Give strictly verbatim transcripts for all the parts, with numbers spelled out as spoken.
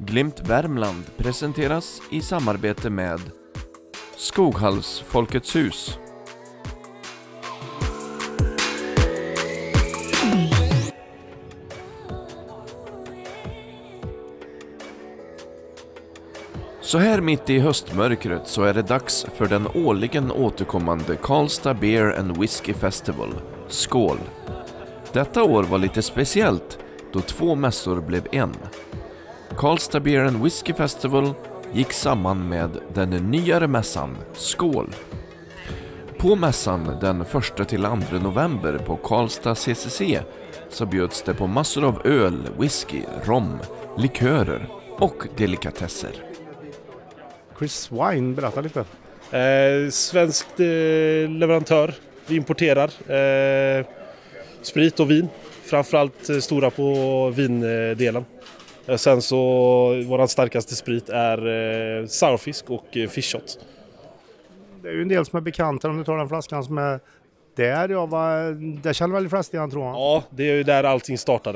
Glimt Värmland presenteras i samarbete med Skoghals Folkets hus. Så här mitt i höstmörkret så är det dags för den årligen återkommande Karlstad Beer and Whiskey Festival. Skål! Detta år var lite speciellt då två mässor blev en. Karlstad Beer and Whiskey Festival gick samman med den nyare mässan Skål. På mässan den första till andra november på Karlstad C C C så bjöds det på massor av öl, whisky, rom, likörer och delikatesser. Chris Wine, berätta lite. Eh, svenskt eh, leverantör. Vi importerar eh, sprit och vin. Framförallt eh, stora på vindelen. Eh, sen så vår starkaste sprit är eh, sourfisk och eh, fish shot. Det är ju en del som är bekanta om du tar den flaskan som är där. Jag var, det känner väl de flesta igen, tror jag. Ja, det är ju där allting startade.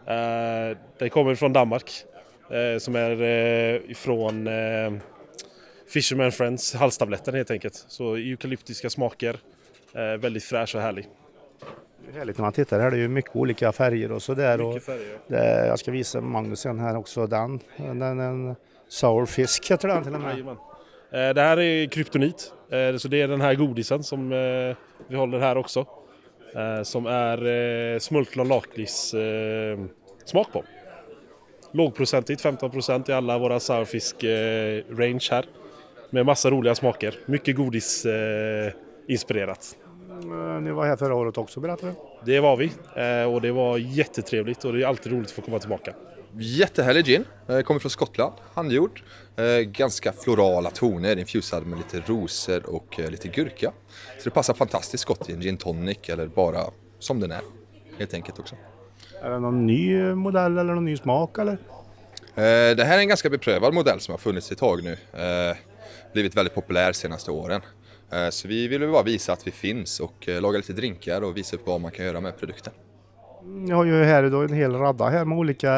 Eh, det kommer från Danmark. Eh, som är eh, ifrån... Eh, Fisherman Friends, halstabletten helt enkelt. Så eukalyptiska smaker, eh, väldigt fräsch och härlig. Det är härligt när man tittar här, det är ju mycket olika färger och sådär. Mycket färger. Det, jag ska visa Magnus sen här också, den, den en sourfisk heter den till och med. Eh, det här är kryptonit, eh, så det är den här godisen som eh, vi håller här också. Eh, som är eh, smultron lakrits eh, smak på. Lågprocentigt, femton procent i alla våra sourfisk eh, range här. Med massa roliga smaker. Mycket godis eh, inspirerat. Mm, ni var här förra året också, berättade du? Det var vi. Eh, och det var jättetrevligt. Och det är alltid roligt att få komma tillbaka. Jättehärlig gin. Eh, kommer från Skottland. Handgjord. Eh, ganska florala toner. Infusad med lite rosor och eh, lite gurka. Så det passar fantastiskt gott i en gin tonic. Eller bara som den är. Helt enkelt också. Är det någon ny modell eller någon ny smak eller? Eh, det här är en ganska beprövad modell som har funnits ett tag nu. Eh, blivit väldigt populär senaste åren. Så vi vill bara visa att vi finns och laga lite drinkar och visa upp vad man kan göra med produkten. Jag har ju här då en hel radda här med olika,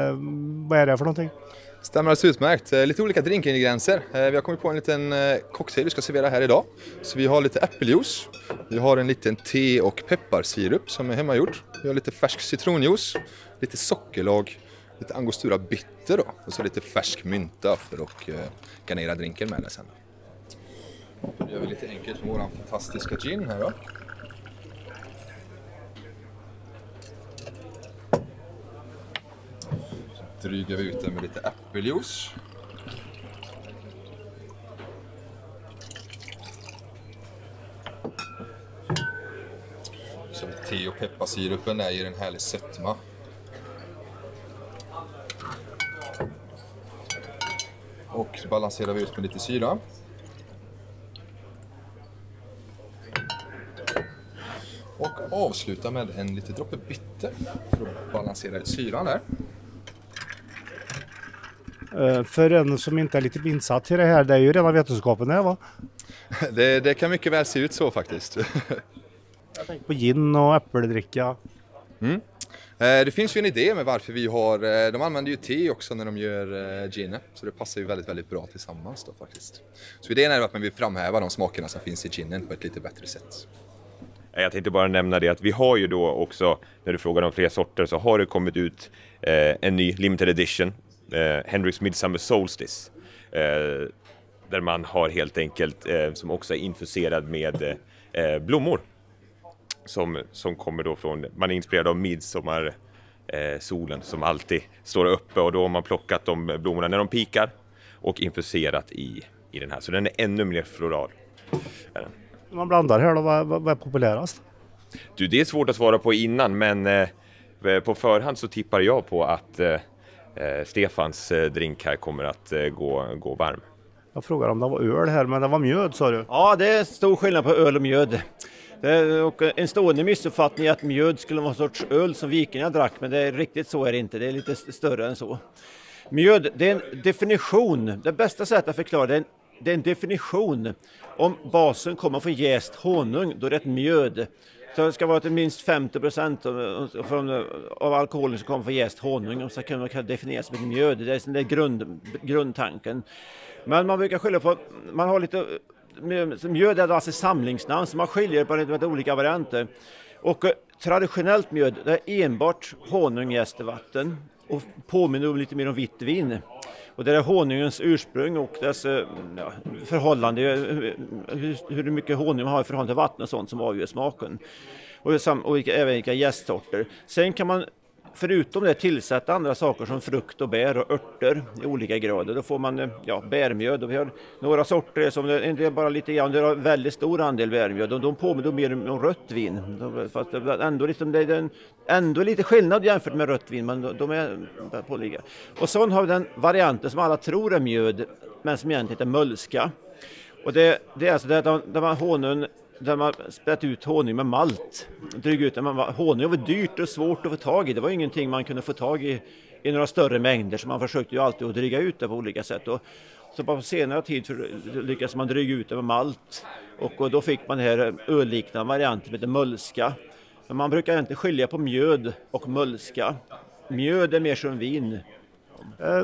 vad är det för någonting? Stämmer alldeles utmärkt. Lite olika drinkingredienser. Vi har kommit på en liten cocktail vi ska servera här idag. Så vi har lite äppeljuice, vi har en liten te- och pepparsirup som är hemmagjord. Vi har lite färsk citronjuice, lite sockerlag, lite angostura bitter då, och så lite färsk mynta för att garnera drinken med det sen. Då gör vi lite enkelt med våran fantastiska gin här då. Så drygar vi ut den med lite äppeljuice. Så te- och pepparsirupen där ger en härlig sötma. Och balanserar vi ut med lite syra. Och avsluta med en liten droppe bitter för att balansera syran där. Uh, för en som inte är lite insatt i det här, det är ju redan vetenskapen här, va? det, det kan mycket väl se ut så faktiskt. Jag tänker på gin och äppeldricka. Mm. Det finns ju en idé med varför vi har, de använder ju te också när de gör gin, så det passar ju väldigt väldigt bra tillsammans då faktiskt. Så idén är att man vill framhäva de smakerna som finns i ginen på ett lite bättre sätt. Jag tänkte bara nämna det att vi har ju då också, när du frågar om fler sorter, så har det kommit ut eh, en ny limited edition, eh, Hendrick's Midsummer Solstice, eh, där man har helt enkelt, eh, som också är infuserad med eh, blommor. Som, som kommer då från, man är inspirerad av midsommar eh, solen som alltid står uppe, och då har man plockat de blommorna när de pikar och infuserat i, i den här. Så den är ännu mer floral. När man blandar här då, vad, vad är populärast? Du, det är svårt att svara på innan, men eh, på förhand så tippar jag på att eh, Stefans eh, drink här kommer att eh, gå, gå varm. Jag frågar om det var öl här, men det var mjöd, sa du? Ja, det är stor skillnad på öl och mjöd. Det är och en stående missuppfattning att mjöd skulle vara en sorts öl som vikingarna drack, men det är riktigt så är det inte. Det är lite större än så. Mjöd, det är en definition. Det bästa sättet att förklara det är en, det är en definition. Om basen kommer från jäst honung, då är det ett mjöd. Så det ska vara till minst femtio procent av, från, av alkoholen som kommer från jäst honung. Och så kan man kan definieras som mjöd. Det är, det är grund, grundtanken. Men man brukar skylla på, man har lite, mjöd är alltså samlingsnamn så man skiljer på lite olika varianter. Och traditionellt mjöd det är enbart honung, jäst och vatten. Och påminner lite mer om vitt vin. Och det är honungens ursprung och dess ja, förhållande, hur, hur mycket honung man har i förhållande till vatten och sånt som avgör smaken. Och, och vilka, även vilka jästsorter. Sen kan man förutom det tillsätta andra saker som frukt och bär och örter i olika grader. Då får man ja, bärmjöd och vi har några sorter som det är bara lite grann, det har väldigt stor andel bärmjöd och de påminner mer om rött vin. Fast det är ändå, liksom, det är en, ändå lite skillnad jämfört med rött vin men de är påliga. Och så har vi den varianten som alla tror är mjöd men som egentligen heter mölska. Och det, det är alltså där, där man honung där man spett ut honung med malt. Dryg ut, man, honung var dyrt och svårt att få tag i. Det var ingenting man kunde få tag i i några större mängder så man försökte ju alltid att dryga ut det på olika sätt. Och så på senare tid för, lyckades man dryga ut det med malt och, och då fick man här ölliknande varianter med mölska. Men man brukar inte skilja på mjöd och mölska. Mjöd är mer som vin. Uh,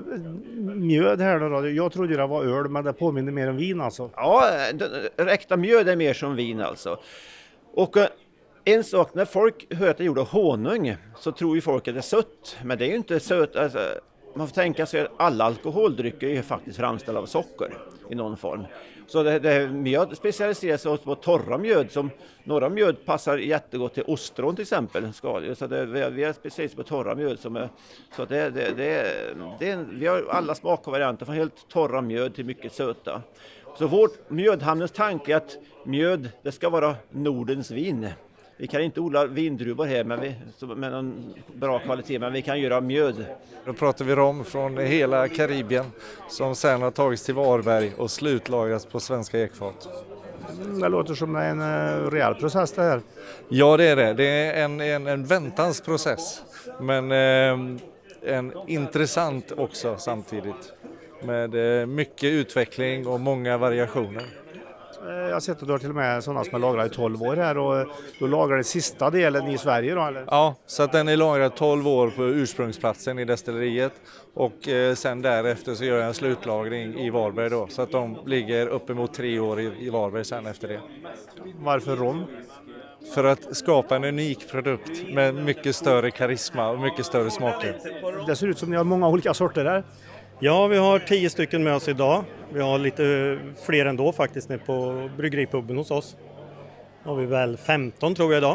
mjöd här då, jag trodde det var öl men det påminner mer om vin alltså. Ja, äkta mjöd är mer som vin alltså. Och uh, en sak, när folk hör att det gjorde honung så tror ju folk att det är sött. Men det är ju inte sött, alltså, man får tänka sig att alla alkoholdrycker är faktiskt framställda av socker i någon form. Så det, det mjöd specialiserar sig på torra mjöd som några mjöd passar jättegott till ostron till exempel. Så det, vi har specialiserat på torra mjöd som är, så det, det, det, det, vi har alla smakvarianter från helt torra mjöd till mycket söta. Så vårt mjödhamnens tanke är att mjöd det ska vara Nordens vin. Vi kan inte odla vindruvor här med, vi, med någon bra kvalitet, men vi kan göra mjöd. Då pratar vi om från hela Karibien som sen har tagits till Varberg och slutlagrats på svenska ekfat. Det låter som en uh, rejäl process det här. Ja det är det. Det är en, en, en väntans process. Men eh, en intressant också samtidigt. Med eh, mycket utveckling och många variationer. Jag har sett att du har till och med sådana som är lagrade i tolv år här och då lagrar den sista delen i Sverige då eller? Ja, så att den är lagrad tolv år på ursprungsplatsen i destilleriet och eh, sen därefter så gör jag en slutlagring i Varberg då så att de ligger uppemot tre år i, i Varberg sen efter det. Varför rom? För att skapa en unik produkt med mycket större karisma och mycket större smaker. Det ser ut som ni har många olika sorter här. Ja, vi har tio stycken med oss idag. Vi har lite fler ändå faktiskt nere på bryggeripubben hos oss. Då har vi väl femton tror jag idag.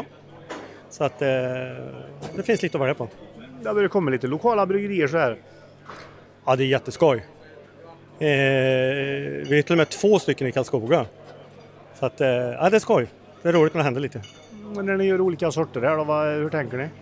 Så att eh, det finns lite att välja på. Det har kommit lite lokala bryggerier så här. Ja, det är jätteskoj. Eh, vi är till och med två stycken i Karlskoga. Så att eh, ja, det är skoj. Det är roligt när det händer lite. Men när ni gör olika sorter här då, vad, hur tänker ni?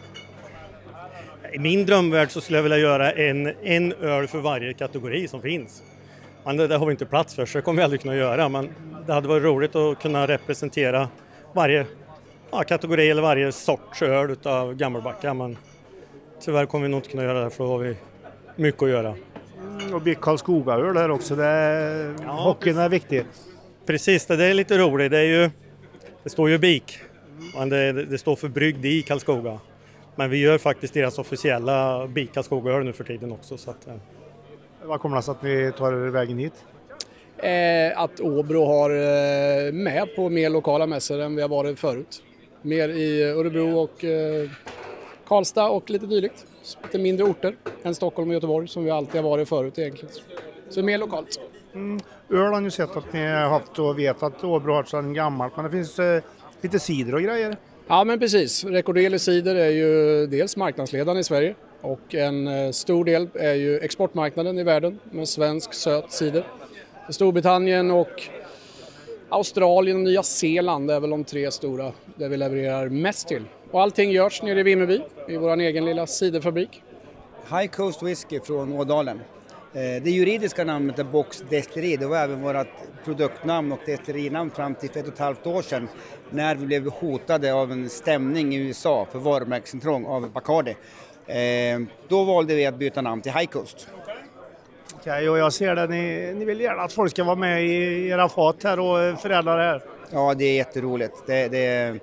I min drömvärld så skulle jag vilja göra en, en öl för varje kategori som finns. Men det, det har vi inte plats för så det kommer vi aldrig kunna göra. Men det hade varit roligt att kunna representera varje ja, kategori eller varje sorts öl av Gammelbacka. Men tyvärr kommer vi nog inte kunna göra det för då har vi mycket att göra. Mm, och Bick Karlskoga-öl här också, det är, ja, hockeyn är viktig. Precis, det, det är lite roligt. Det, är ju, det står ju Bick, men det, det står för brygd i Karlskoga. Men vi gör faktiskt deras officiella Bick Karlskoga-öl nu för tiden också. Så att, eh. Vad kommer det sig att ni tar vägen hit? Eh, att Åbro har eh, med på mer lokala mässor än vi har varit förut. Mer i Örebro och eh, Karlstad och lite dylikt. Lite mindre orter än Stockholm och Göteborg som vi alltid har varit förut egentligen. Så mer lokalt. Mm. Öl har ni sett att ni har haft och vet att Åbro har sedan gammalt. Men det finns eh, lite cider och grejer. Ja men precis. Recordeli cider är ju dels marknadsledaren i Sverige. Och en stor del är ju exportmarknaden i världen med svensk söt cider. Storbritannien och Australien och Nya Zeeland är väl de tre stora där vi levererar mest till. Och allting görs nere i Vimmerby i vår egen lilla ciderfabrik. High Coast Whisky från Ådalen. Det juridiska namnet är Box Destilleri. Det var även vårt produktnamn och destillerinamn fram till för ett och ett halvt år sedan när vi blev hotade av en stämning i U S A för varumärkesintrång av Bacardi. Eh, då valde vi att byta namn till High Coast. Okej, okay, och jag ser det. Ni, ni vill gärna att folk ska vara med i era fat här och förädla det här. Ja, det är jätteroligt. Det, det,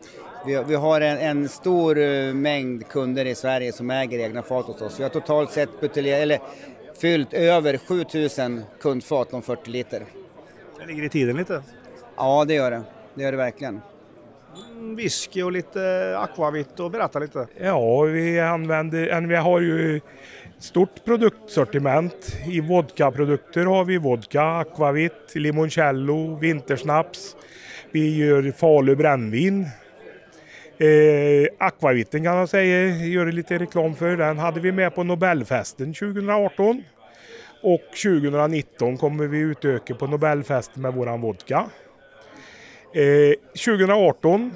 Vi, vi har en, en stor uh, mängd kunder i Sverige som äger egna fat hos oss. Vi har totalt sett buteljer, eller fyllt över sjutusen kundfat om fyrtio liter. Det ligger i tiden lite. Ja, det gör det. Det gör det verkligen. Whisky och lite akvavit och berätta lite. Ja, vi använder, vi har ju stort produktsortiment. I vodkaprodukter har vi vodka, akvavit, limoncello, vintersnaps. Vi gör Falu brännvin. Eh, akvavitten kan jag säga, gör lite reklam för. Den hade vi med på Nobelfesten tjugo arton. Och tjugo nitton kommer vi utöka på Nobelfesten med våran vodka. Eh, tjugo arton,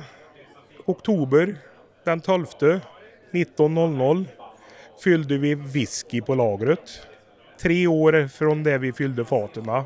oktober den tolfte nitton noll noll fyllde vi whisky på lagret. Tre år från det vi fyllde faterna.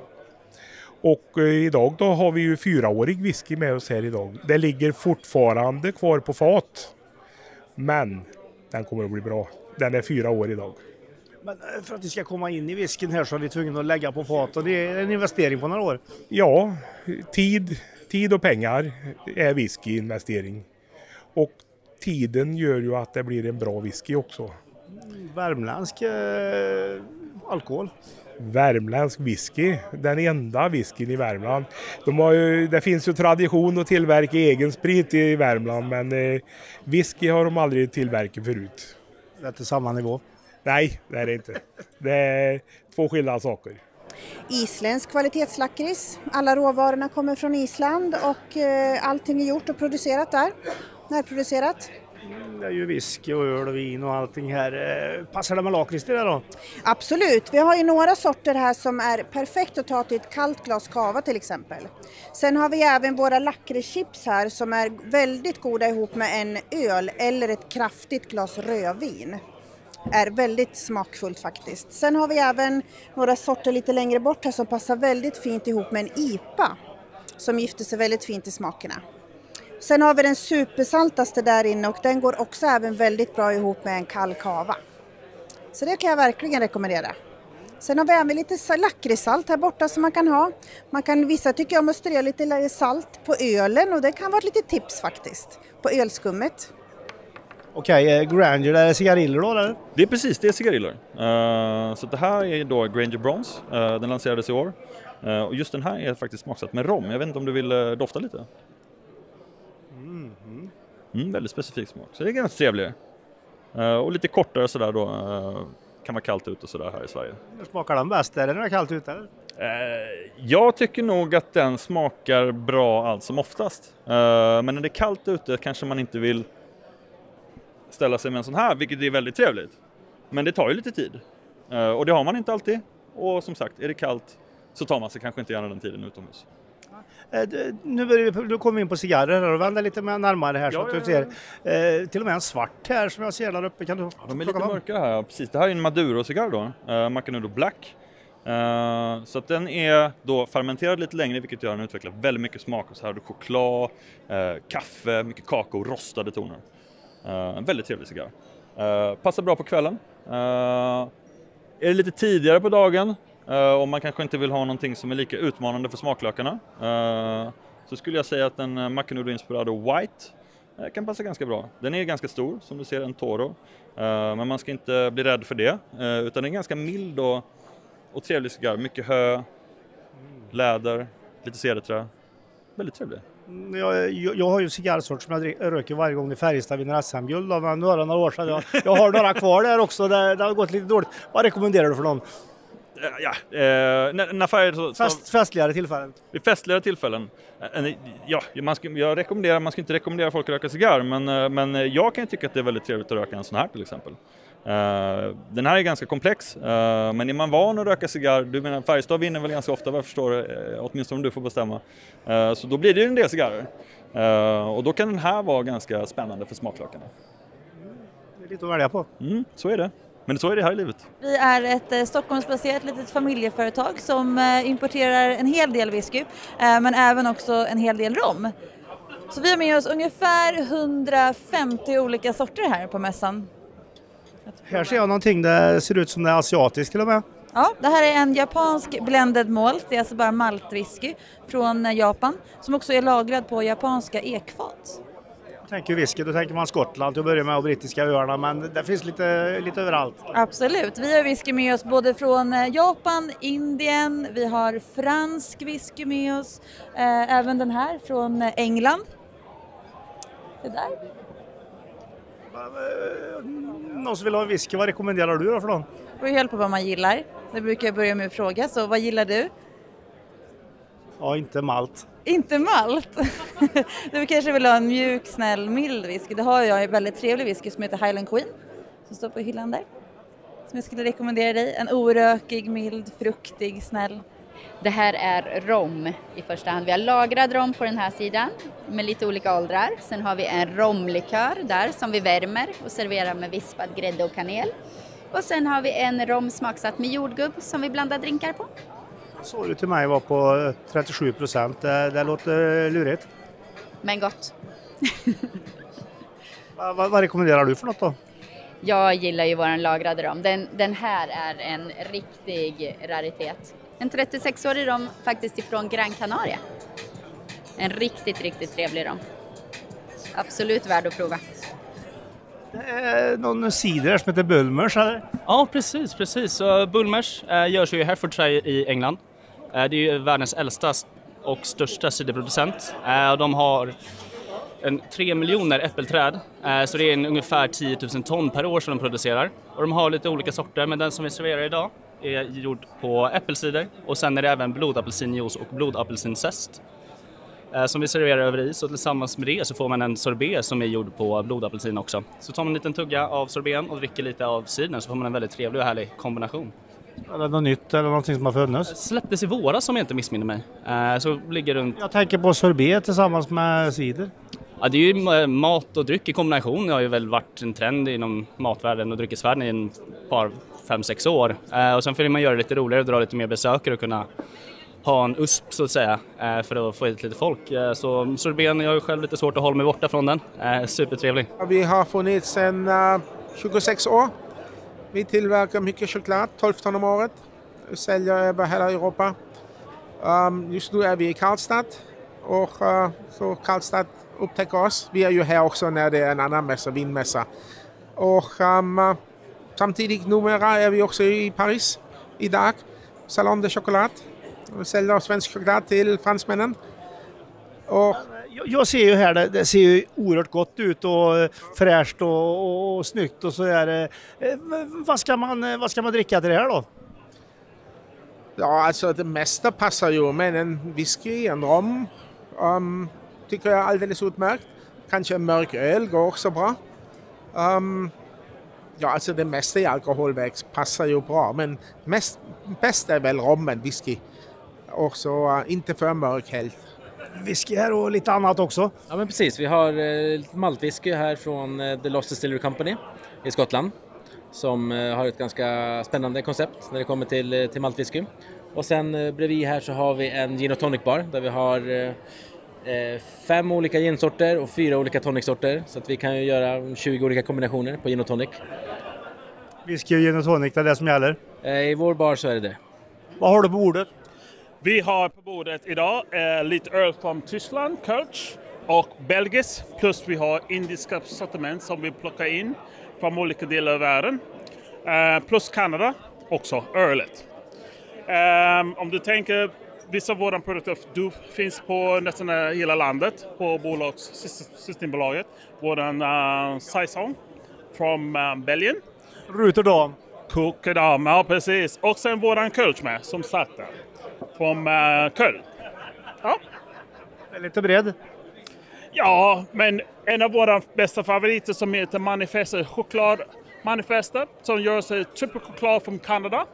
Och eh, idag då har vi ju fyraårig whisky med oss här idag. Det ligger fortfarande kvar på fat. Men den kommer att bli bra. Den är fyra år idag. Men för att det ska komma in i whiskyn här så är vi tvungna att lägga på fat och det är en investering på några år. Ja, tid, tid och pengar är whiskyinvestering. Och tiden gör ju att det blir en bra whisky också. Värmländsk eh, alkohol. Värmländsk whisky, den enda whiskyn i Värmland. De har ju, det finns ju tradition att tillverka egen sprit i Värmland, men eh, whisky har de aldrig tillverkat förut. Det är inte samma nivå. Nej, det är det inte. Det är två skilda saker. Isländsk kvalitetslakrits. Alla råvarorna kommer från Island och eh, allting är gjort och producerat där. Närproducerat. Det är ju whisky och öl och vin och allting här. Passar det med lakrits till det då? Absolut. Vi har ju några sorter här som är perfekt att ta till ett kallt glas kava till exempel. Sen har vi även våra lakritschips här som är väldigt goda ihop med en öl eller ett kraftigt glas rödvin. Är väldigt smakfullt faktiskt. Sen har vi även några sorter lite längre bort här som passar väldigt fint ihop med en I P A. Som gifter sig väldigt fint i smakerna. Sen har vi den supersaltaste där inne och den går också även väldigt bra ihop med en kall kava. Så det kan jag verkligen rekommendera. Sen har vi även lite lakritssalt här borta som man kan ha. Man kan, vissa tycker om att strö lite salt på ölen och det kan vara ett litet tips faktiskt. På ölskummet. Okej, okay, Granger, är det cigariller då eller? Det är precis, det är cigariller. Uh, så det här är då Granger Bronze, uh, den lanserades i år. Uh, och just den här är faktiskt smaksatt med rom. Jag vet inte om du vill uh, dofta lite? Mm, mm. Mm, väldigt specifik smak, så det är ganska trevligare. Uh, och lite kortare sådär då, uh, kan vara kallt ut och sådär här i Sverige. Hur smakar den bäst? Är det när det är kallt ute eller? Uh, jag tycker nog att den smakar bra allt som oftast. Uh, men när det är kallt ute kanske man inte vill ställa sig med en sån här, vilket är väldigt trevligt. Men det tar ju lite tid. Uh, och det har man inte alltid. Och som sagt, är det kallt så tar man sig kanske inte gärna den tiden utomhus. Nu, börjar vi, nu kommer vi in på cigarrer här och vänder lite närmare här. Ja, så att ja, du ser. Eh, till och med en svart här som jag ser där uppe. Kan du ja, de är lite mörkare här, precis. Det här är en Maduro-cigarr då, uh, Macanudo Black. Uh, så att den är då fermenterad lite längre, vilket gör att den utvecklar väldigt mycket smak. Så här har du choklad, uh, kaffe, mycket kakao, rostade toner. Uh, en väldigt trevlig cigarr. Uh, passar bra på kvällen. Uh, är det lite tidigare på dagen, uh, om man kanske inte vill ha någonting som är lika utmanande för smaklökarna, uh, så skulle jag säga att en uh, Macanudo Inspirado White uh, kan passa ganska bra. Den är ganska stor, som du ser, en Toro. Uh, men man ska inte bli rädd för det, uh, utan den är ganska mild och, och trevlig cigarr. Mycket hö, läder, lite cederträ. Väldigt trevlig. Jag, jag, jag har ju cigarrsort som jag röker varje gång i Färjestad vinner S M-guld. Men nu har det några år sedan. Jag, jag har några kvar där också. Det, det har gått lite dåligt. Vad rekommenderar du för någon? Ja, eh, när, när färg, så, Fest, festligare tillfällen. Vid festligare tillfällen. Eh, ja, man ska, jag rekommenderar, man ska inte rekommendera folk att röka cigarr. Men, men jag kan tycka att det är väldigt trevligt att röka en sån här till exempel. Uh, den här är ganska komplex, uh, men är man van att röka cigarr, du menar Färjestad vinner väl ganska ofta vad jag förstår, uh, åtminstone om du får bestämma, uh, så då blir det ju en del cigarrer, uh, och då kan den här vara ganska spännande för smaklökarna. Det är lite att välja på. Mm, så är det, men så är det här i livet. Vi är ett eh, Stockholmsbaserat litet familjeföretag som eh, importerar en hel del whisky, eh, men även också en hel del rom. Så vi har med oss ungefär hundrafemtio olika sorter här på mässan. Här ser jag någonting, det ser ut som det är asiatiskt till och med. Ja, det här är en japansk blended malt, det är alltså bara maltwhisky från Japan som också är lagrad på japanska ekfat. Tänker whisky, då tänker man Skottland till att börja med och brittiska öarna, men det finns lite, lite överallt. Absolut, vi har whisky med oss både från Japan, Indien, vi har fransk whisky med oss, eh, även den här från England. Det där. Någon som vill ha en whisky, vad rekommenderar du då för någon? Det beror helt på vad man gillar. Det brukar jag börja med att fråga, så vad gillar du? Ja, inte malt. Inte malt? Du kanske vill ha en mjuk, snäll, mild whisky. Det har jag en väldigt trevlig whisky som heter Highland Queen. Som står på hyllan där. Som jag skulle rekommendera dig. En orökig, mild, fruktig, snäll. Det här är rom i första hand. Vi har lagrad rom på den här sidan med lite olika åldrar. Sen har vi en romlikör där som vi värmer och serverar med vispad grädde och kanel. Och sen har vi en rom smaksatt med jordgubb som vi blandar drinkar på. Så du till mig var på trettiosju procent. Det, det låter lurigt. Men gott. vad, vad, vad rekommenderar du för något då? Jag gillar ju våran lagrade rom. Den, den här är en riktig raritet. En trettiosex-årig rom faktiskt ifrån Gran Canaria. En riktigt, riktigt trevlig rom. Absolut värd att prova. Det är någon cider som heter Bulmers, eller? Ja, precis, precis. Så Bulmers äh, görs ju i Hertfordshire i England. Äh, det är ju världens äldsta och största ciderproducent. Äh, de har en tre miljoner äppelträd, äh, så det är en ungefär tio tusen ton per år som de producerar. Och de har lite olika sorter, men den som vi serverar idag är gjord på äppelcider. Och sen är det även blodapelsinjuice och blodapelsinzest som vi serverar över is, och tillsammans med det så får man en sorbet som är gjord på blodapelsin också. Så tar man en liten tugga av sorbeten och dricker lite av cidern, så får man en väldigt trevlig och härlig kombination. Är det något nytt eller någonting som har funnits? Släpptes i våras som jag inte missminner mig. Så ligger runt... Jag tänker på sorbet tillsammans med cider. Ja, det är ju mat och dryck i kombination. Det har ju väl varit en trend inom matvärlden och dryckesvärlden i en par, fem, sex år. Och sen får man göra det lite roligare och dra lite mer besökare och kunna ha en U S P så att säga för att få hit lite folk. Så sorbeten, jag har själv lite svårt att hålla mig borta från den. Supertrevlig. Vi har funnits sedan uh, tjugosex år. Vi tillverkar mycket choklad, tolv ton om året. Vi säljer över hela Europa. Um, just nu är vi i Karlstad och uh, så Karlstad upptäcker oss. Vi är ju här också när det är en annan mässa, vinmässa. Och um, samtidigt numera är vi också i Paris idag. Salon de Chocolat. Vi säljer svensk choklad till fransmännen. Och jag ser ju här, det, det ser ju oerhört gott ut och fräscht och, och, och snyggt och så är vad ska man, vad ska man dricka till det här då? Ja, alltså det mesta passar ju, men en whisky, en rom um, tycker jag är alldeles utmärkt. Kanske en mörk öl går också bra. Um, ja, alltså det mesta i alkoholväg passar ju bra, men mest, bäst är väl rommen, whisky. Och så uh, inte för mörk helt. Whisky här och lite annat också. Ja, men precis. Vi har eh, maltwhisky här från eh, The Lost Distillery Company i Skottland. Som eh, har ett ganska spännande koncept när det kommer till, eh, till maltwhisky. Och sen eh, bredvid här så har vi en gin och tonic bar där vi har eh, fem olika ginsorter och fyra olika tonicsorter. Så att vi kan ju göra tjugo olika kombinationer på gin och tonic. Whisky och gin och tonic, det är det som gäller? Eh, I vår bar så är det det. Vad har du på bordet? Vi har på bordet idag eh, lite öl från Tyskland, Kölsch och Belgis. Plus vi har indiska sortiment som vi plockar in från olika delar av världen. Eh, plus Kanada också, ölet. Eh, om du tänker, vissa av våra produkter du, finns på nästan hela landet på bolags, Systembolaget. Våran uh, Saison från uh, Belgien. Rotterdam. Rotterdam, ja precis. Och sen våran Kölsch med, som sagt där. Från uh, Köln. Ja. Det är lite bredd. Ja, men en av våra bästa favoriter som heter Manifester, choklad Manifester, som gör sig triple choklad från Kanada.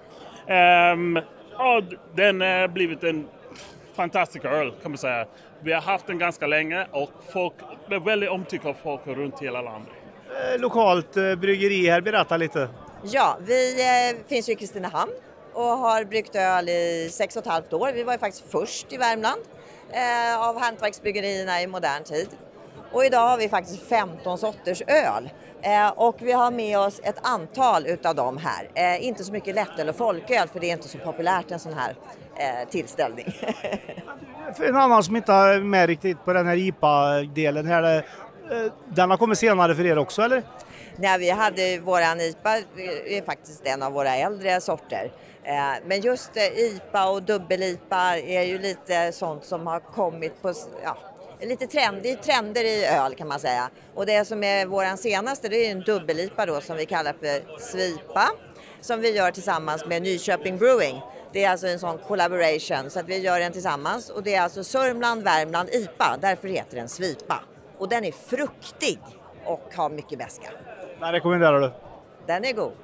Um, ja, den har blivit en fantastisk öl kan man säga. Vi har haft den ganska länge och folk är väldigt omtyckt av folk runt hela landet. Eh, lokalt eh, bryggeri här, berätta lite. Ja, vi eh, finns ju i Kristinehamn och har bryggt öl i sex och ett halvt år. Vi var ju faktiskt först i Värmland eh, av hantverksbryggerierna i modern tid. Och idag har vi faktiskt femton sorters öl. Eh, och vi har med oss ett antal utav dem här. Eh, inte så mycket lättöl och folköl, för det är inte så populärt en sån här eh, tillställning. En annan som inte är med riktigt på den här I P A-delen här, Den har kommit senare för er också, eller? Nej, vi hade våran I P A, är faktiskt en av våra äldre sorter. Men just I P A och dubbel-I P A är ju lite sånt som har kommit på, ja, lite trendig, trender i öl kan man säga. Och det som är våran senaste, det är en dubbel-I P A då som vi kallar för Svipa, som vi gör tillsammans med Nyköping Brewing. Det är alltså en sån collaboration så att vi gör den tillsammans, och det är alltså Sörmland, Värmland, I P A, därför heter den Svipa. Och den är fruktig och har mycket väska. Vad rekommenderar du? Den är god.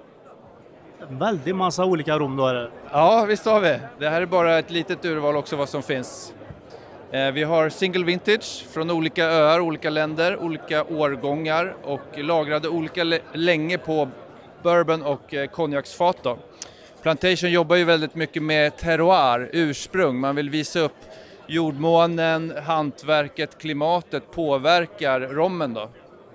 En väldigt massa olika rom då är det. Ja, visst har vi. Det här är bara ett litet urval också vad som finns. Eh, vi har single vintage från olika öar, olika länder, olika årgångar och lagrade olika l- länge på bourbon och eh, konjaksfat då. Plantation jobbar ju väldigt mycket med terroir, ursprung. Man vill visa upp jordmånen, hantverket, klimatet påverkar rommen då.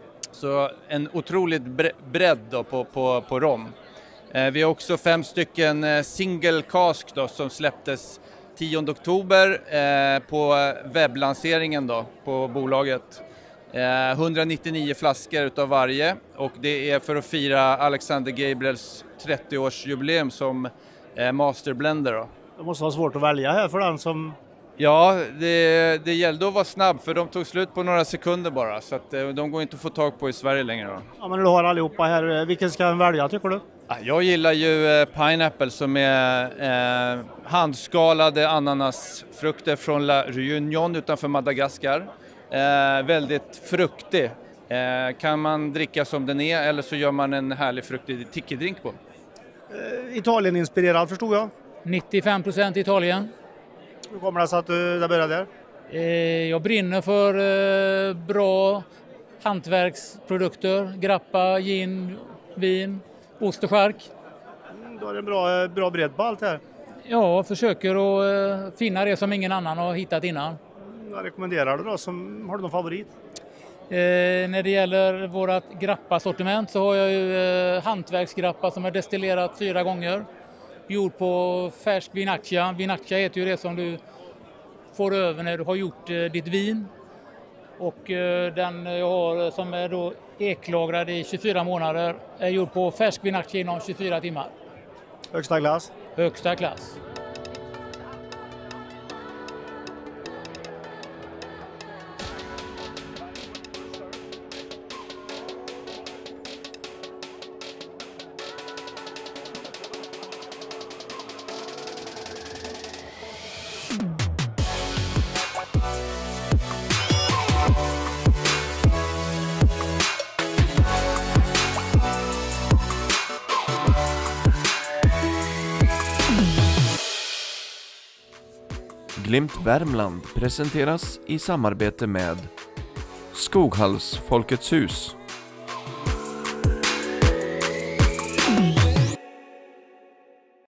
Så en otroligt bredd då på, på, på rom. Eh, vi har också fem stycken eh, single cask då som släpptes tionde oktober eh, på webblanseringen då på bolaget. Eh, etthundranittionio flaskor utav varje, och det är för att fira Alexander Gabriels trettioårsjubileum som eh, masterblender då. Det måste vara svårt att välja här för den som... Ja, det, det gällde att vara snabb för de tog slut på några sekunder bara, så att de går inte att få tag på i Sverige längre då. Ja, men du har allihopa här. Vilken ska en välja tycker du? Jag gillar ju Pineapple som är eh, handskalade ananasfrukter från La Réunion utanför Madagaskar. Eh, väldigt fruktig. Eh, kan man dricka som den är eller så gör man en härlig fruktig tiki-drink på. Eh, Italien-inspirerad förstod jag. nittiofem procent Italien. Hur kommer det sig att du började där? Eh, jag brinner för eh, bra hantverksprodukter. Grappa, gin, vin, ost och skärk. Mm, du har en bra, bra bredd på allt här. Ja, försöker att eh, finna det som ingen annan har hittat innan. Vad rekommenderar du då? Som, har du någon favorit? Eh, när det gäller vårat grappa-sortiment så har jag ju eh, hantverksgrappa som är destillerat fyra gånger. Gjord på färsk vinaccia. Vinaccia heter ju det som du får över när du har gjort eh, ditt vin. Och eh, den jag har som är då eklagrad i tjugofyra månader är gjord på färsk vinaccia inom tjugofyra timmar. Högsta klass? Högsta klass. Glimt Värmland presenteras i samarbete med Skoghals Folkets hus,